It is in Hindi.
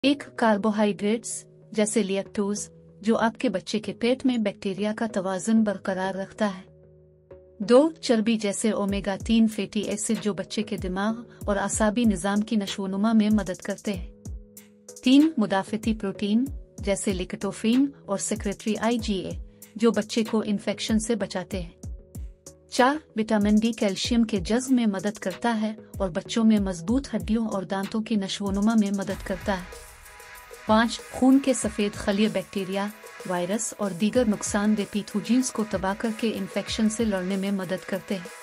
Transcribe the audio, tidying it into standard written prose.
एक, कार्बोहाइड्रेट्स जैसे लैक्टोज जो आपके बच्चे के पेट में बैक्टीरिया का तवाज़ुन बरकरार रखता है। 2, चर्बी जैसे ओमेगा 3 फैटी एसिड जो बच्चे के दिमाग और आसाबी निज़ाम की नशोनुमा में मदद करते हैं। 3, मुदाफ़ती प्रोटीन जैसे लिकोटोफिन और सेक्रेटरी IgA जो बच्चे को इन्फेक्शन से बचाते हैं। 4, विटामिन डी कैल्शियम के जज़्ब में मदद करता है और बच्चों में मजबूत हड्डियों और दांतों की नशोनुमा में मदद करता है। 5, खून के सफ़ेद खलीय बैक्टीरिया, वायरस और दीगर नुकसानदेह पैथोजेंस को तबाह करके इन्फेक्शन से लड़ने में मदद करते हैं।